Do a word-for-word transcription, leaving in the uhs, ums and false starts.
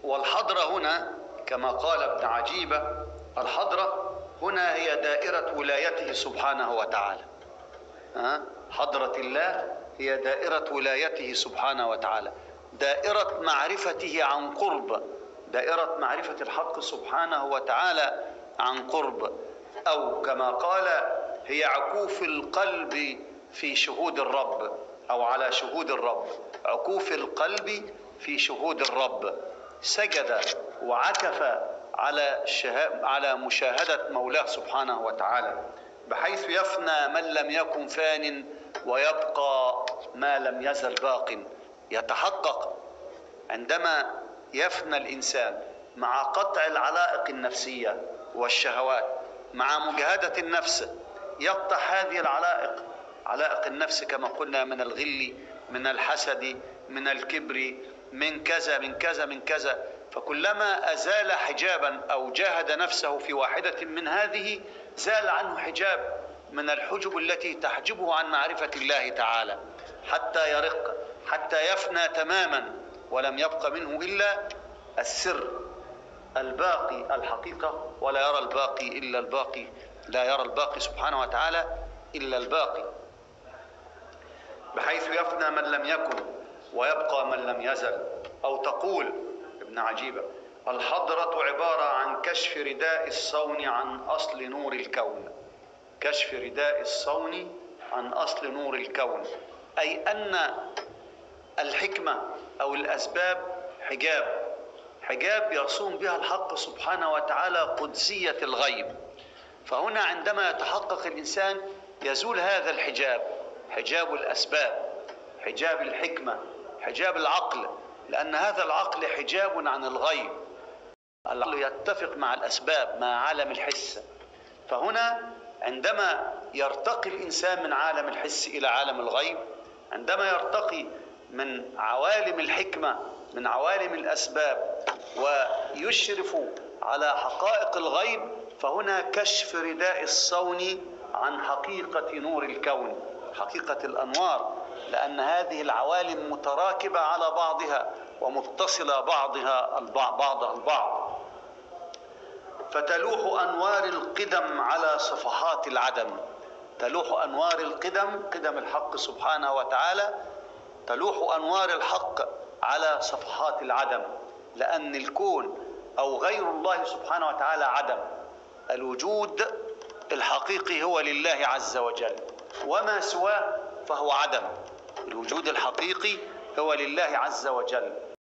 والحضرة هنا كما قال ابن عجيبة، الحضرة هنا هي دائرة ولايته سبحانه وتعالى. حضرة الله هي دائرة ولايته سبحانه وتعالى، دائرة معرفته عن قرب، دائرة معرفة الحق سبحانه وتعالى عن قرب، أو كما قال هي عكوف القلب في شهود الرب، أو على شهود الرب، عكوف القلب في شهود الرب، سجد وعكف على على مشاهدة مولاه سبحانه وتعالى، بحيث يفنى من لم يكن فان ويبقى ما لم يزل باق. يتحقق عندما يفنى الإنسان مع قطع العلائق النفسية والشهوات، مع مجاهدة النفس، يقطع هذه العلائق، علائق النفس كما قلنا، من الغل، من الحسد، من الكبر، من كذا من كذا من كذا. فكلما أزال حجابا أو جاهد نفسه في واحدة من هذه، زال عنه حجاب من الحجب التي تحجبه عن معرفة الله تعالى، حتى يرق، حتى يفنى تماما، ولم يبق منه إلا السر الباقي، الحقيقة، ولا يرى الباقي إلا الباقي، لا يرى الباقي سبحانه وتعالى إلا الباقي، بحيث يفنى من لم يكن ويبقى من لم يزل. أو تقول ابن عجيبة: الحضرة عبارة عن كشف رداء الصون عن أصل نور الكون، كشف رداء الصون عن أصل نور الكون، أي أن الحكمة أو الأسباب حجاب، حجاب يصون بها الحق سبحانه وتعالى قدسية الغيب. فهنا عندما يتحقق الإنسان يزول هذا الحجاب، حجاب الأسباب، حجاب الحكمة، حجاب العقل، لأن هذا العقل حجاب عن الغيب، العقل يتفق مع الأسباب، مع عالم الحس. فهنا عندما يرتقي الإنسان من عالم الحس إلى عالم الغيب، عندما يرتقي من عوالم الحكمة، من عوالم الأسباب، ويشرف على حقائق الغيب، فهنا كشف رداء الصون عن حقيقة نور الكون، حقيقة الأنوار، لأن هذه العوالم متراكبة على بعضها ومتصلة بعضها البعض بعضها البعض. فتلوح أنوار القدم على صفحات العدم، تلوح أنوار القدم، قدم الحق سبحانه وتعالى، تلوح أنوار الحق على صفحات العدم، لأن الكون أو غير الله سبحانه وتعالى عدم، الوجود الحقيقي هو لله عز وجل، وما سواه فهو عدم، الوجود الحقيقي هو لله عز وجل.